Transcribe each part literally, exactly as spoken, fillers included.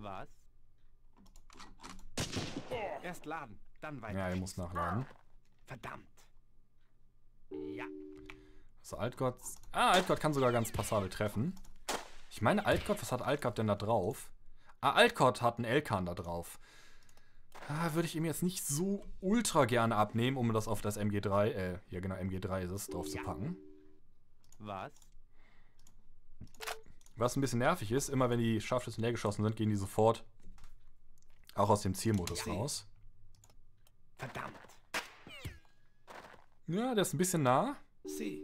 Was? Erst laden, dann weiter. Ja, er muss nachladen. Verdammt. Ja. So, Altgott. Ah, Altgott kann sogar ganz passabel treffen. Ich meine, Altgott, was hat Altgott denn da drauf? Ah, Altgott hat einen Elkan da drauf. Ah, würde ich ihm jetzt nicht so ultra gerne abnehmen, um das auf das M G drei, äh, ja genau, M G drei ist es, drauf zu packen. Was? Was ein bisschen nervig ist, immer wenn die Scharfschützen leer geschossen sind, gehen die sofort auch aus dem Zielmodus raus. Verdammt. Ja, der ist ein bisschen nah. Sie.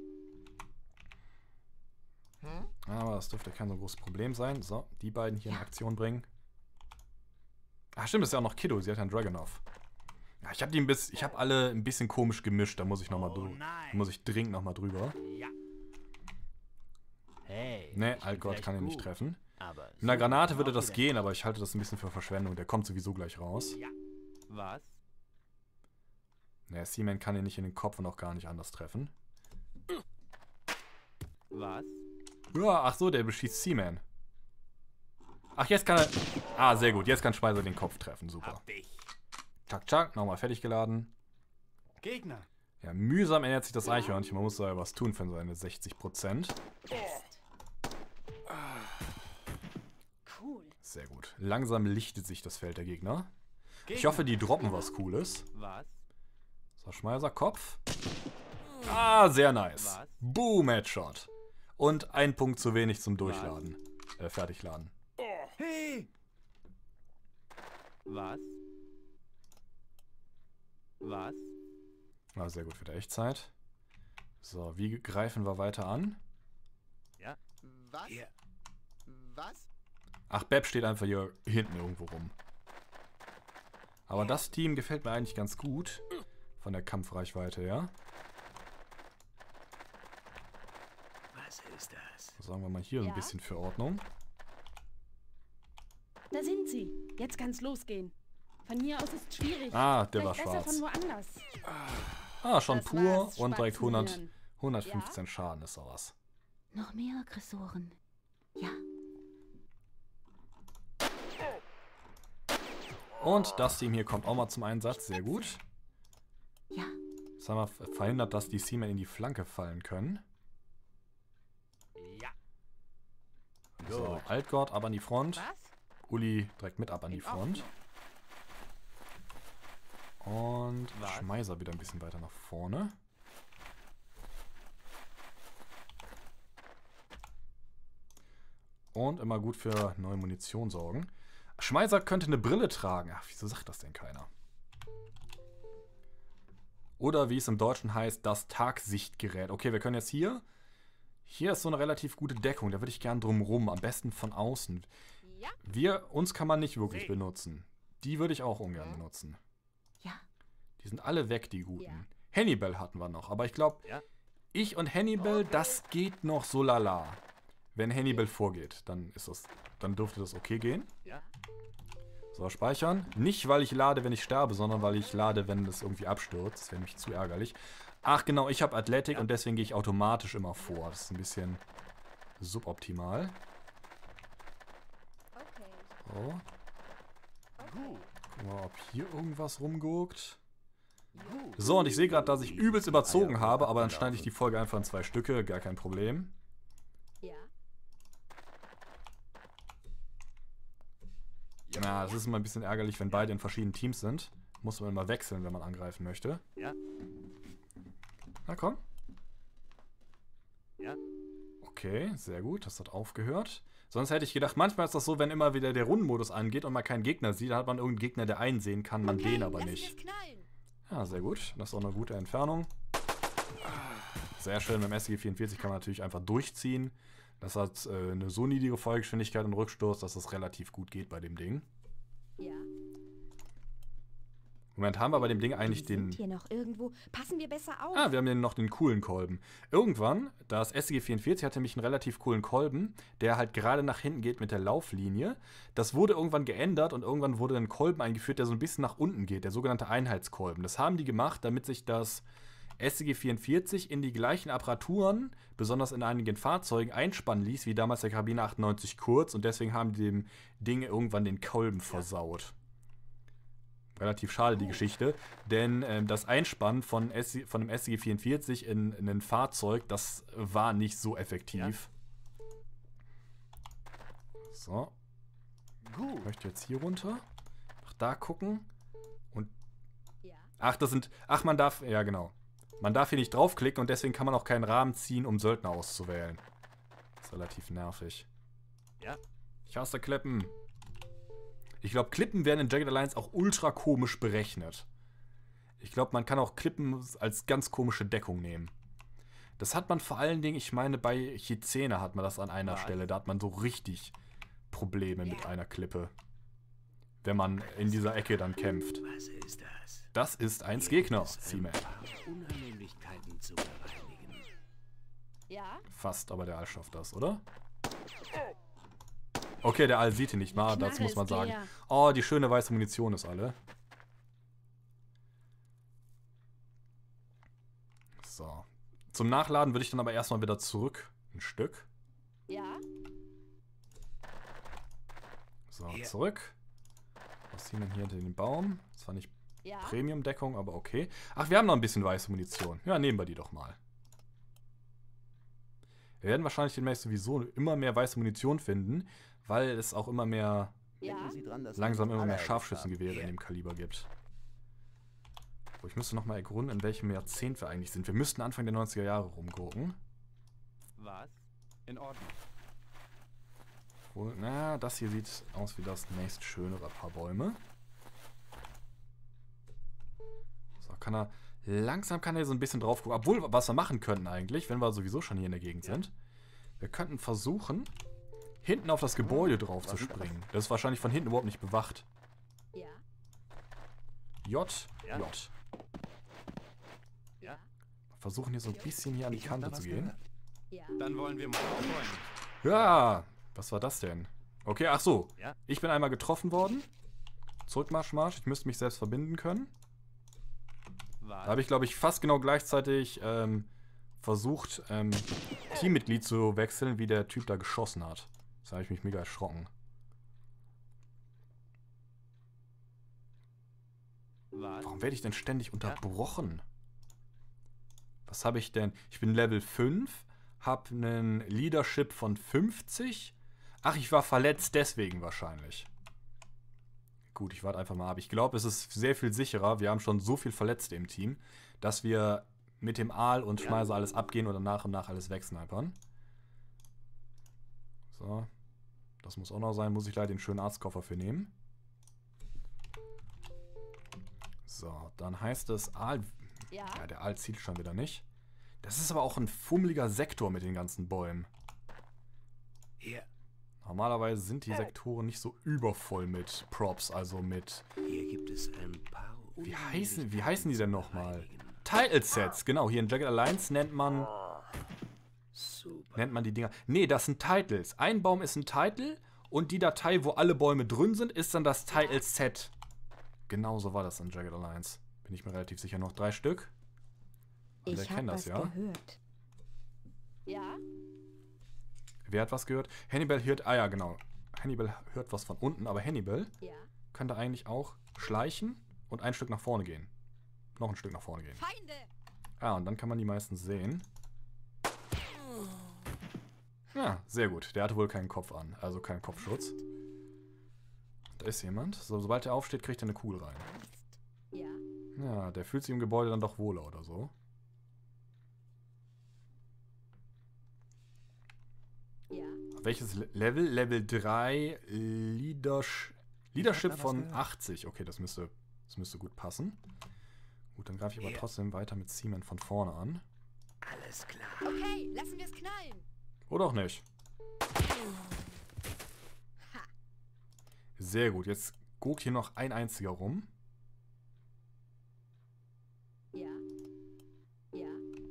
Aber das dürfte kein so großes Problem sein. So, die beiden hier in Aktion bringen. Ach stimmt, das ist ja auch noch Kiddo, sie hat ja einen Dragunov. Ja, ich habe die ein bisschen, ich habe alle ein bisschen komisch gemischt, da muss ich nochmal drüber. Da muss ich dringend nochmal drüber. Ja. Hey. Ne, Altgott kann ihn nicht treffen. Aber Mit einer Granate würde das gehen, aber ich halte das ein bisschen für Verschwendung. Der kommt sowieso gleich raus. Ja. Was? Ne, Seaman kann ihn nicht in den Kopf und auch gar nicht anders treffen. Was? Ja, ach so, der beschießt Seaman. Ach, jetzt kann er... Ah, sehr gut. Jetzt kann Schmeißer den Kopf treffen. Super. Hab dich. Tschak, tschak. Nochmal fertig geladen. Gegner. Ja, mühsam ernährt sich das Eichhörnchen. Man muss da ja was tun für seine sechzig Prozent. Cool. Sehr gut. Langsam lichtet sich das Feld der Gegner. Gegner. Ich hoffe, die droppen was Cooles. Was? So, Schmeißer, Kopf. Ah, sehr nice. Was? Boom, Headshot. Und ein Punkt zu wenig zum Durchladen. Äh, Fertigladen. Hey! Was? Was? Ah, sehr gut für die Echtzeit. So, wie greifen wir weiter an? Ja. Was? Hier. Was? Ach, Beb steht einfach hier hinten irgendwo rum. Aber das Team gefällt mir eigentlich ganz gut. Von der Kampfreichweite, ja. Was ist das? Sagen wir mal hier Ja? ein bisschen für Ordnung. Da sind sie. Jetzt kann's losgehen. Von hier aus ist schwierig. Ah, der war Vielleicht besser schwarz. von woanders. Ah, schon Das pur war's, und direkt hundert, Spatzenhirn. hundertfünfzehn Schaden ist sowas. Noch mehr Aggressoren. Ja. Und das Team hier kommt auch mal zum Einsatz. Sehr gut. Ja. Das haben wir verhindert, dass die Seamen in die Flanke fallen können. Ja. So, Altgott ab an die Front. Was? Uli direkt mit ab an die In Front. Und Was? Schmeißer wieder ein bisschen weiter nach vorne. Und immer gut für neue Munition sorgen. Schmeißer könnte eine Brille tragen. Ach, wieso sagt das denn keiner? Oder wie es im Deutschen heißt, das Tagsichtgerät. Okay, wir können jetzt hier... Hier ist so eine relativ gute Deckung. Da würde ich gern drum rum. Am besten von außen. Ja. Wir, uns kann man nicht wirklich benutzen. Die würde ich auch ungern benutzen. Ja. Die sind alle weg, die guten. Ja. Hannibal hatten wir noch. Aber ich glaube, Ja. ich und Hannibal, das geht noch so lala. Wenn Hannibal vorgeht, dann ist das, dann dürfte das okay gehen. Ja. So, speichern. Nicht, weil ich lade, wenn ich sterbe, sondern weil ich lade, wenn das irgendwie abstürzt. Das wäre nämlich zu ärgerlich. Ach genau, ich habe Athletik Ja. und deswegen gehe ich automatisch immer vor. Das ist ein bisschen suboptimal. Okay. So. Gut. Gucken wir mal, ob hier irgendwas rumguckt. Gut. So, und ich sehe gerade, dass ich übelst überzogen habe, aber dann schneide ich die Folge einfach in zwei Stücke. Gar kein Problem. Ja. Na, das ist immer ein bisschen ärgerlich, wenn beide in verschiedenen Teams sind. Muss man immer wechseln, wenn man angreifen möchte. Ja. Na komm. Ja. Okay, sehr gut. Das hat aufgehört. Sonst hätte ich gedacht, manchmal ist das so, wenn immer wieder der Rundenmodus angeht und man keinen Gegner sieht, dann hat man irgendeinen Gegner, der einen sehen kann, man den aber nicht. Ja, sehr gut. Das ist auch eine gute Entfernung. Sehr schön. Mit dem S G vierundvierzig kann man natürlich einfach durchziehen. Das hat äh, eine so niedrige Feuergeschwindigkeit und Rückstoß, dass das relativ gut geht bei dem Ding. Ja. Moment, haben wir bei dem Ding eigentlich Die sind den... hier noch irgendwo. Passen wir besser auf. Ah, wir haben den, noch den coolen Kolben. Irgendwann, das S G vierundvierzig hatte nämlich einen relativ coolen Kolben, der halt gerade nach hinten geht mit der Lauflinie. Das wurde irgendwann geändert und irgendwann wurde ein Kolben eingeführt, der so ein bisschen nach unten geht, der sogenannte Einheitskolben. Das haben die gemacht, damit sich das S C G vierundvierzig in die gleichen Apparaturen, besonders in einigen Fahrzeugen, einspannen ließ, wie damals der Karabiner achtundneunzig Kurz. Und deswegen haben die dem Ding irgendwann den Kolben versaut. Relativ schade, die Geschichte. Denn ähm, das Einspannen von, S C, von dem S C G vierundvierzig in, in ein Fahrzeug, das war nicht so effektiv. So. Gut. Ich möchte jetzt hier runter. Nach da gucken. Und. Ja. Ach, das sind. Ach, man darf. Ja, genau. Man darf hier nicht draufklicken und deswegen kann man auch keinen Rahmen ziehen, um Söldner auszuwählen. Das ist relativ nervig. Ja. Ich hasse Klippen. Ich glaube, Klippen werden in Jagged Alliance auch ultra komisch berechnet. Ich glaube, man kann auch Klippen als ganz komische Deckung nehmen. Das hat man vor allen Dingen, ich meine, bei Chizena hat man das an einer Was? Stelle. Da hat man so richtig Probleme mit einer Klippe. Wenn man in dieser Ecke dann kämpft. Was ist das? Das ist eins Hier Gegner, gibt es ein Seaman. paar Unannehmlichkeiten zu bereinigen. Ja. Fast, aber der Aal schafft das, oder? Okay, der Aal sieht ihn nicht mal, Die das Knarre muss man ist sagen. leer. Oh, die schöne weiße Munition ist alle. So. Zum Nachladen würde ich dann aber erstmal wieder zurück. Ein Stück. Ja. So, Hier. zurück. Was ziehen wir hier hinter den Baum? Zwar nicht Ja. Premium-Deckung, aber okay. Ach, wir haben noch ein bisschen weiße Munition. Ja, nehmen wir die doch mal. Wir werden wahrscheinlich demnächst sowieso immer mehr weiße Munition finden, weil es auch immer mehr, Ja. Denken Sie dran, dass langsam wir immer alle mehr erwischt Scharfschützengewehre Hier. in dem Kaliber gibt. Oh, ich müsste noch mal ergründen, in welchem Jahrzehnt wir eigentlich sind. Wir müssten Anfang der neunziger Jahre rumgucken. Was? In Ordnung. Obwohl, na, das hier sieht aus wie das nächst schönere Paar Bäume. So, kann er. Langsam kann er so ein bisschen drauf gucken. Obwohl, was wir machen könnten eigentlich, wenn wir sowieso schon hier in der Gegend Ja. sind. Wir könnten versuchen, hinten auf das Gebäude drauf Was zu ist das? springen. Das ist wahrscheinlich von hinten überhaupt nicht bewacht. Ja. J, Ja. J. Ja. Versuchen hier so ein bisschen hier an die Ich hab da Kante zu was gehen. gehört. Ja. Dann wollen wir mal aufräumen. Ja, was war das denn? Okay, ach so. Ja. Ich bin einmal getroffen worden. Zurückmarsch, Marsch. Ich müsste mich selbst verbinden können. Da habe ich, glaube ich, fast genau gleichzeitig ähm, versucht, ähm, Teammitglied zu wechseln, wie der Typ da geschossen hat. Da habe ich mich mega erschrocken. Was? Warum werde ich denn ständig unterbrochen? Was habe ich denn? Ich bin Level fünf, habe einen Leadership von fünfzig. Ach, ich war verletzt, deswegen wahrscheinlich. Gut, ich warte einfach mal ab. Ich glaube, es ist sehr viel sicherer. Wir haben schon so viel Verletzte im Team, dass wir mit dem Aal und Ja. Schmeißer alles abgehen oder nach und nach alles wegsnipern. So. Das muss auch noch sein. Muss ich leider den schönen Arztkoffer für nehmen. So, dann heißt es Aal. Ja. Ja, der Aal zielt schon wieder nicht. Das ist aber auch ein fummeliger Sektor mit den ganzen Bäumen. Hier. Normalerweise sind die Sektoren nicht so übervoll mit Props, also mit... Hier gibt es ein paar Wie heißen, wie heißen die denn nochmal? Unannehmlichkeiten Title-Sets, genau. Hier in Jagged Alliance nennt man, zu bereinigen. Super. nennt man die Dinger... Nee, das sind Titles. Ein Baum ist ein Title und die Datei, wo alle Bäume drin sind, ist dann das Title-Set. Genauso war das in Jagged Alliance. Bin ich mir relativ sicher. Noch drei Stück. Alle Ich kennen habe das, was ja? gehört. Ja. Wer hat was gehört? Hannibal hört... Ah ja, genau. Hannibal hört was von unten, aber Hannibal Ja. könnte eigentlich auch schleichen und ein Stück nach vorne gehen. Noch ein Stück nach vorne gehen. Feinde. Ah, und dann kann man die meistens sehen. Ja, sehr gut. Der hatte wohl keinen Kopf an, also keinen Kopfschutz. Da ist jemand. So, sobald er aufsteht, kriegt er eine Kugel rein. Ja. Ja, der fühlt sich im Gebäude dann doch wohler oder so. Ja. Welches Le- Level? Level drei Leadersh Leadership was von gehört. achtzig. Okay, das müsste, das müsste gut passen. Gut, dann greife ich aber Hier. trotzdem weiter mit Seaman von vorne an. Alles klar. Okay, lassen wir es knallen. Oder auch nicht. Ha. Sehr gut, jetzt guckt hier noch ein einziger rum. Ja. Ja.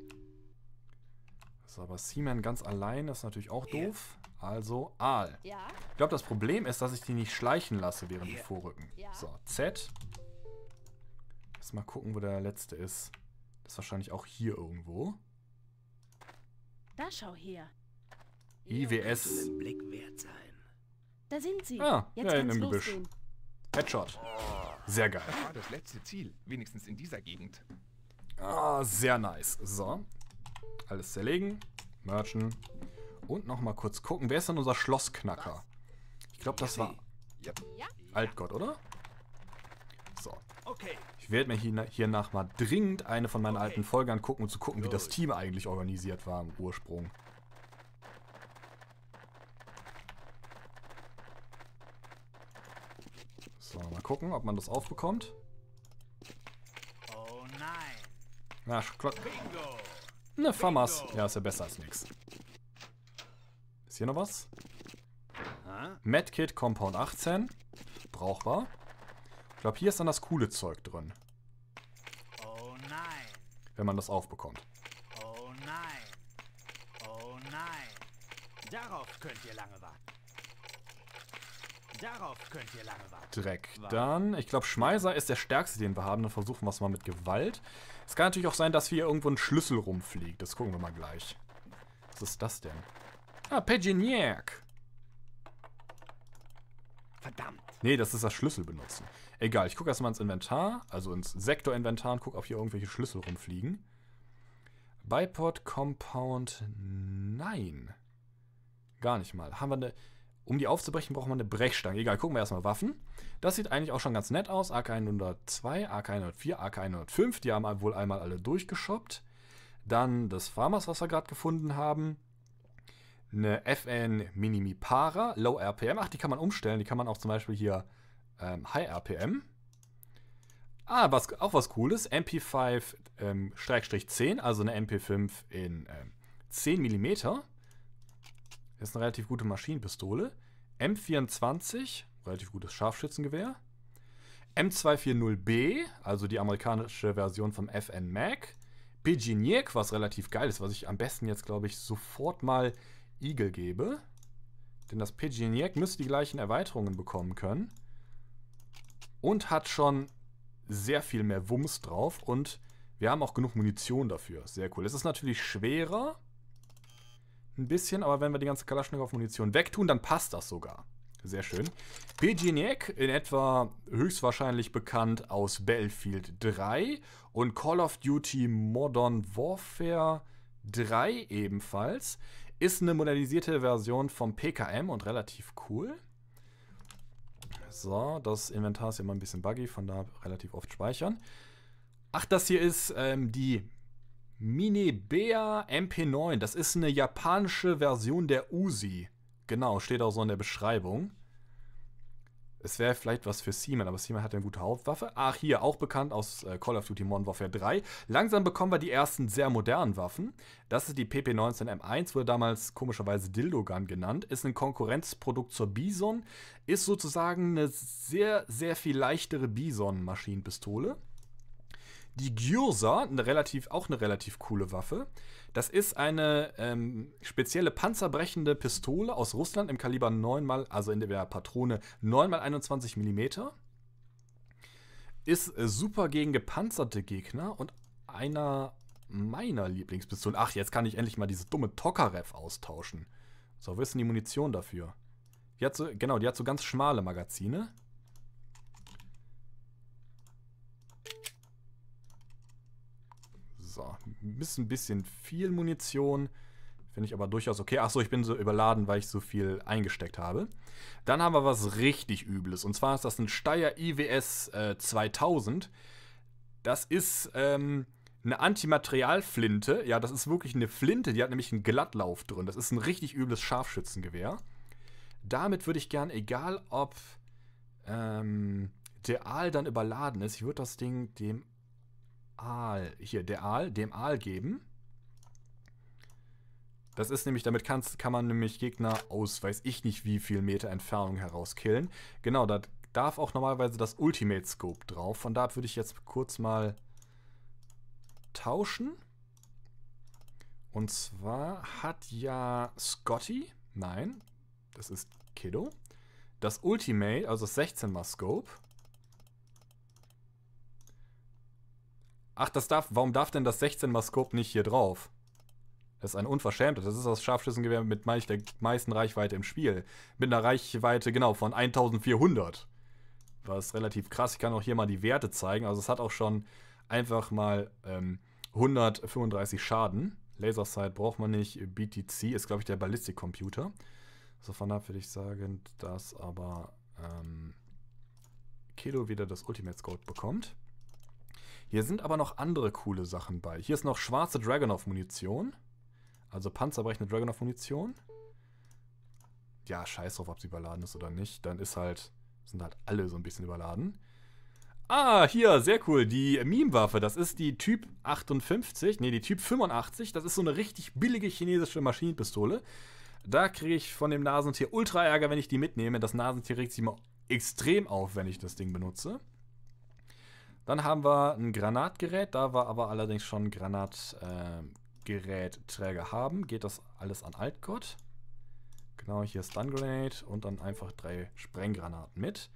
So, aber Seaman ganz allein ist natürlich auch Hier. doof. Also Aal. Ja. Ich glaube, das Problem ist, dass ich die nicht schleichen lasse, während die Hier. vorrücken. Ja. So, Z. Jetzt mal gucken, wo der letzte ist. Das ist wahrscheinlich auch hier irgendwo. Da schau her. I W S. Einen Blick wert sein. Da sind sie. Ah, Jetzt ja, in kann's dem Gebüsch. losgehen. Headshot. Sehr geil. Das war das letzte Ziel, wenigstens in dieser Gegend. Ah, sehr nice. So. Alles zerlegen. Merchen. Und nochmal kurz gucken. Wer ist denn unser Schlossknacker? Ich glaube, das war Ja. Altgott, oder? So. Okay. Ich werde mir hier, hiernach mal dringend eine von meinen alten Folgen angucken, um zu gucken, wie das Team eigentlich organisiert war im Ursprung. So, mal gucken, ob man das aufbekommt. Oh nein. Na, Klock. Bingo. Ne, Famas. Ja, ist ja besser als nix. Ist hier noch was? Ha? Medkit Compound achtzehn. Brauchbar. Ich glaube, hier ist dann das coole Zeug drin. Oh nein. Wenn man das aufbekommt. Oh nein. Oh nein. Darauf könnt ihr lange warten. Darauf könnt ihr lange warten. Dreck. Dann, ich glaube, Schmeißer ist der stärkste, den wir haben. Dann versuchen wir es mal mit Gewalt. Es kann natürlich auch sein, dass hier irgendwo ein Schlüssel rumfliegt. Das gucken wir mal gleich. Was ist das denn? Ah, Peginiac. Verdammt. Nee, das ist das Schlüssel benutzen. Egal, ich gucke erstmal ins Inventar, also ins Sektorinventar und gucke, ob hier irgendwelche Schlüssel rumfliegen. Bipod Compound, nein. Gar nicht mal. Haben wir eine, um die aufzubrechen, brauchen wir eine Brechstange. Egal, gucken wir erstmal Waffen. Das sieht eigentlich auch schon ganz nett aus. A K hundertzwei, A K hundertvier, A K hundertfünf, die haben wohl einmal alle durchgeschoppt. Dann das Farmers, was wir gerade gefunden haben. Eine F N Minimipara, Low R P M. Ach, die kann man umstellen. Die kann man auch zum Beispiel hier ähm, High R P M. Ah, was, auch was Cooles. M P fünf ähm, zehn, also eine M P fünf in ähm, zehn Millimeter. Das ist eine relativ gute Maschinenpistole. M vierundzwanzig, relativ gutes Scharfschützengewehr. M zweihundertvierzig B, also die amerikanische Version vom F N Mag. Peginiac, was relativ geil ist, was ich am besten jetzt, glaube ich, sofort mal Eagle gebe. Denn das Peginiac müsste die gleichen Erweiterungen bekommen können. Und hat schon sehr viel mehr Wumms drauf. Und wir haben auch genug Munition dafür. Sehr cool. Es ist natürlich schwerer. Ein bisschen, aber wenn wir die ganze Kalaschnikow-Munition wegtun, dann passt das sogar. Sehr schön. Peginiac, in etwa höchstwahrscheinlich bekannt aus Battlefield drei und Call of Duty Modern Warfare drei ebenfalls. Ist eine modernisierte Version vom P K M und relativ cool. So, das Inventar ist immer ein bisschen buggy, von da relativ oft speichern. Ach, das hier ist ähm, die Minebea M P neun. Das ist eine japanische Version der Uzi. Genau, steht auch so in der Beschreibung. Es wäre vielleicht was für Seaman, aber Seaman hat eine gute Hauptwaffe. Ach, hier, auch bekannt aus äh, Call of Duty Modern Warfare drei. Langsam bekommen wir die ersten sehr modernen Waffen. Das ist die P P neunzehn M eins, wurde damals komischerweise Dildogun genannt. Ist ein Konkurrenzprodukt zur Bison. Ist sozusagen eine sehr, sehr viel leichtere Bison-Maschinenpistole. Die Gyoza, eine relativ, auch eine relativ coole Waffe. Das ist eine ähm, spezielle panzerbrechende Pistole aus Russland im Kaliber neun mal, also in der Patrone neun mal einundzwanzig Millimeter. Ist äh, super gegen gepanzerte Gegner und einer meiner Lieblingspistolen. Ach, jetzt kann ich endlich mal diese dumme Tokarev austauschen. So, wo ist denn die Munition dafür? Die hat so, genau, die hat so ganz schmale Magazine. So, ist ein bisschen viel Munition. Finde ich aber durchaus okay. Achso, ich bin so überladen, weil ich so viel eingesteckt habe. Dann haben wir was richtig Übles. Und zwar ist das ein Steyr I W S äh, zweitausend. Das ist ähm, eine Antimaterialflinte. Ja, das ist wirklich eine Flinte. Die hat nämlich einen Glattlauf drin. Das ist ein richtig übles Scharfschützengewehr. Damit würde ich gern, egal ob ähm, der Aal dann überladen ist, ich würde das Ding dem Aal, hier, der Aal, dem Aal geben. Das ist nämlich, damit kann's, kann man nämlich Gegner aus, weiß ich nicht wie viel Meter Entfernung herauskillen. Genau, da darf auch normalerweise das Ultimate Scope drauf. Von da würde ich jetzt kurz mal tauschen. Und zwar hat ja Scotty, nein, das ist Kiddo, das Ultimate, also das sechzehn mal Scope. Ach, das darf, warum darf denn das sechzehn mal Scope nicht hier drauf? Das ist ein Unverschämtes. Das ist das Scharfschützengewehr mit meist der meisten Reichweite im Spiel. Mit einer Reichweite, genau, von eintausendvierhundert. Was relativ krass. Ich kann auch hier mal die Werte zeigen. Also es hat auch schon einfach mal ähm, hundertfünfunddreißig Schaden. Lasersight braucht man nicht. B T C ist, glaube ich, der Ballistikcomputer. So von daher würde ich sagen, dass aber ähm, Kilo wieder das Ultimate Scope bekommt. Hier sind aber noch andere coole Sachen bei. Hier ist noch schwarze Dragunov-Munition. Also panzerbrechende Dragunov-Munition. Ja, scheiß drauf, ob sie überladen ist oder nicht. Dann ist halt, sind halt alle so ein bisschen überladen. Ah, hier, sehr cool. Die Meme-Waffe, das ist die Typ achtundfünfzig. Ne, die Typ fünfundachtzig. Das ist so eine richtig billige chinesische Maschinenpistole. Da kriege ich von dem Nasentier ultra Ärger, wenn ich die mitnehme. Das Nasentier regt sich immer extrem auf, wenn ich das Ding benutze. Dann haben wir ein Granatgerät. Da wir aber allerdings schon Granatgerätträger haben, geht das alles an Altgott. Genau, hier Stun Grenade und dann einfach drei Sprenggranaten mit.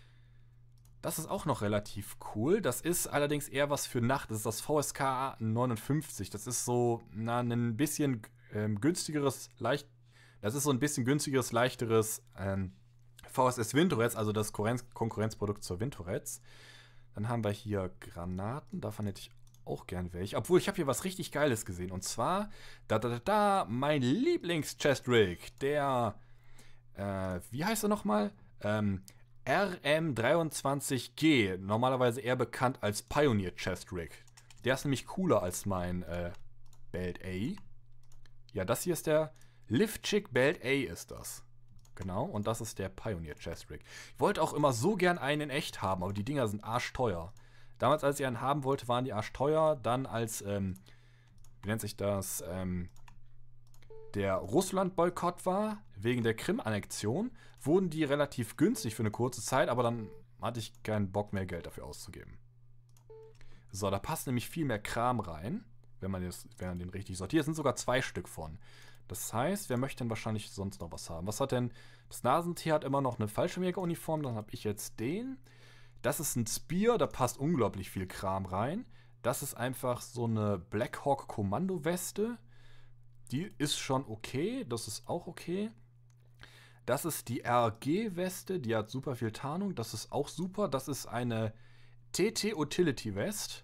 Das ist auch noch relativ cool. Das ist allerdings eher was für Nacht. Das ist das V S K neunundfünfzig. Das ist so, na, ein bisschen ähm, günstigeres, leicht. Das ist so ein bisschen günstigeres, leichteres ähm, V S S Windtorrets, also das Konkurrenz Konkurrenzprodukt zur Windtorrets. Dann haben wir hier Granaten. Davon hätte ich auch gern welche. Obwohl, ich habe hier was richtig Geiles gesehen. Und zwar, da, da, da, da, mein Lieblings-Chest-Rig. Der, äh, wie heißt er nochmal? Ähm, R M dreiundzwanzig G. Normalerweise eher bekannt als Pioneer Chest Rig. Der ist nämlich cooler als mein, äh, Belt A. Ja, das hier ist der Liftchick Belt A ist das. Genau, und das ist der Pioneer Chest Rig. Ich wollte auch immer so gern einen in echt haben, aber die Dinger sind arschteuer. Damals, als ich einen haben wollte, waren die arschteuer. Dann als, ähm, wie nennt sich das, ähm, der Russland-Boykott war, wegen der Krim-Annexion, wurden die relativ günstig für eine kurze Zeit, aber dann hatte ich keinen Bock mehr, Geld dafür auszugeben. So, da passt nämlich viel mehr Kram rein, wenn man, das, wenn man den richtig sortiert. Es sind sogar zwei Stück von. Das heißt, wer möchte denn wahrscheinlich sonst noch was haben? Was hat denn... Das Nasentier hat immer noch eine Fallschirmjäger-Uniform, dann habe ich jetzt den. Das ist ein Spear, da passt unglaublich viel Kram rein. Das ist einfach so eine Blackhawk-Kommando-Weste. Die ist schon okay, das ist auch okay. Das ist die R G-Weste, die hat super viel Tarnung, das ist auch super. Das ist eine T T-Utility-West.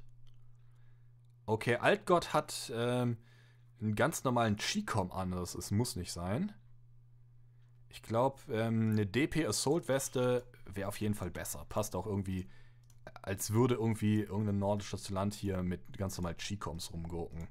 Okay, Altgott hat ähm, einen ganz normalen Chicom an, das ist, muss nicht sein. Ich glaube, ähm, eine D P-Assault-Weste wäre auf jeden Fall besser. Passt auch irgendwie, als würde irgendwie irgendein nordisches Land hier mit ganz normal Chicoms rumgurken.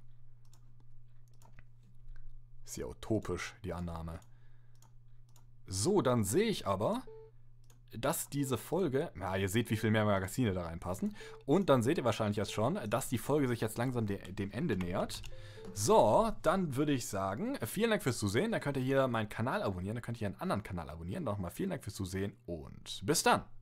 Ist ja utopisch, die Annahme. So, dann sehe ich aber, dass diese Folge... Ja, ihr seht, wie viel mehr Magazine da reinpassen. Und dann seht ihr wahrscheinlich jetzt schon, dass die Folge sich jetzt langsam de dem Ende nähert. So, dann würde ich sagen, vielen Dank fürs Zusehen. Dann könnt ihr hier meinen Kanal abonnieren. Dann könnt ihr hier einen anderen Kanal abonnieren. Nochmal vielen Dank fürs Zusehen und bis dann.